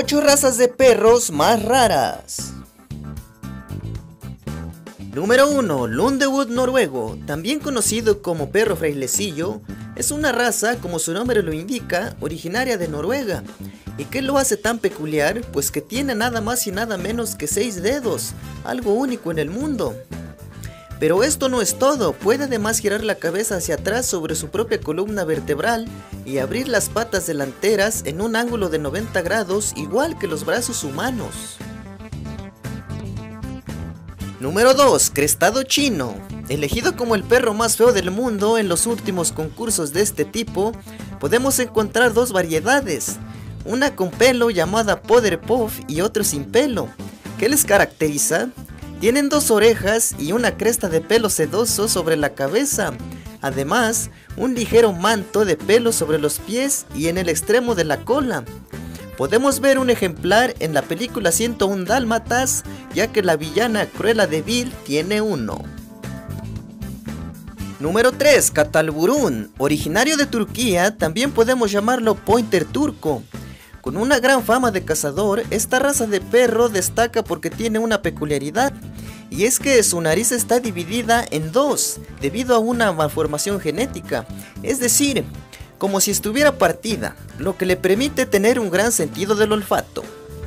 8 razas de perros más raras. Número 1. Lundewood noruego, también conocido como perro frailecillo, es una raza, como su nombre lo indica, originaria de Noruega. ¿Y qué lo hace tan peculiar? Pues que tiene nada más y nada menos que 6 dedos, algo único en el mundo. Pero esto no es todo, puede además girar la cabeza hacia atrás sobre su propia columna vertebral y abrir las patas delanteras en un ángulo de 90 grados, igual que los brazos humanos. Número 2. Crestado chino. Elegido como el perro más feo del mundo en los últimos concursos de este tipo, podemos encontrar dos variedades, una con pelo llamada Poder Puff y otro sin pelo. ¿Qué les caracteriza? Tienen 2 orejas y una cresta de pelo sedoso sobre la cabeza, además un ligero manto de pelo sobre los pies y en el extremo de la cola. Podemos ver un ejemplar en la película 101 Dálmatas, ya que la villana Cruella de Vil tiene uno. Número 3. Katalburun. Originario de Turquía, también podemos llamarlo Pointer turco. Con una gran fama de cazador, esta raza de perro destaca porque tiene una peculiaridad, y es que su nariz está dividida en 2, debido a una malformación genética, es decir, como si estuviera partida, lo que le permite tener un gran sentido del olfato.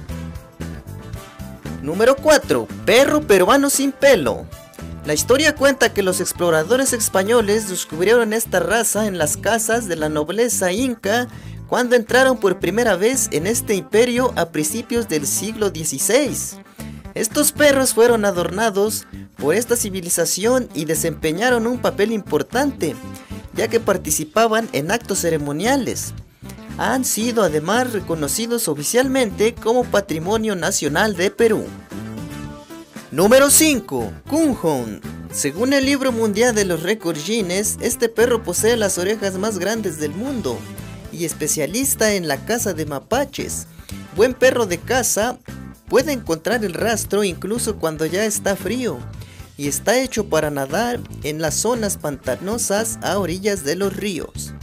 Número 4. Perro peruano sin pelo. La historia cuenta que los exploradores españoles descubrieron esta raza en las casas de la nobleza inca cuando entraron por primera vez en este imperio a principios del siglo XVI. Estos perros fueron adornados por esta civilización y desempeñaron un papel importante, ya que participaban en actos ceremoniales. Han sido además reconocidos oficialmente como Patrimonio Nacional de Perú. Número 5. Coonhound. Según el Libro Mundial de los Récords Guinness, este perro posee las orejas más grandes del mundo y especialista en la caza de mapaches. Buen perro de caza, puede encontrar el rastro incluso cuando ya está frío, y está hecho para nadar en las zonas pantanosas a orillas de los ríos.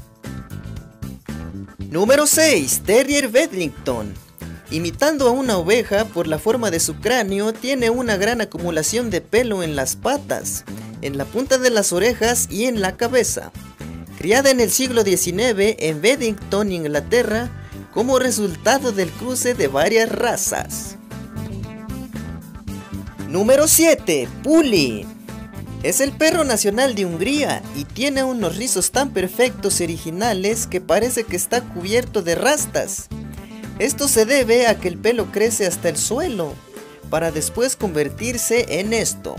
Número 6. Terrier Bedlington. Imitando a una oveja por la forma de su cráneo, tiene una gran acumulación de pelo en las patas, en la punta de las orejas y en la cabeza. Criada en el siglo XIX en Bedlington, Inglaterra, como resultado del cruce de varias razas. Número 7. Puli. Es el perro nacional de Hungría y tiene unos rizos tan perfectos y originales que parece que está cubierto de rastas. Esto se debe a que el pelo crece hasta el suelo, para después convertirse en esto.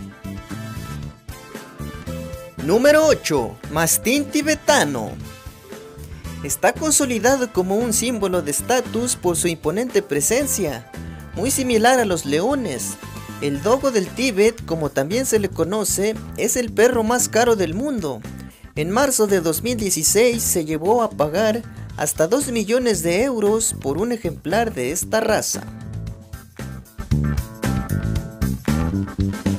Número 8. Mastín tibetano. Está consolidado como un símbolo de estatus por su imponente presencia, muy similar a los leones. El dogo del Tíbet, como también se le conoce, es el perro más caro del mundo. En marzo de 2016 se llevó a pagar hasta 2 millones de euros por un ejemplar de esta raza.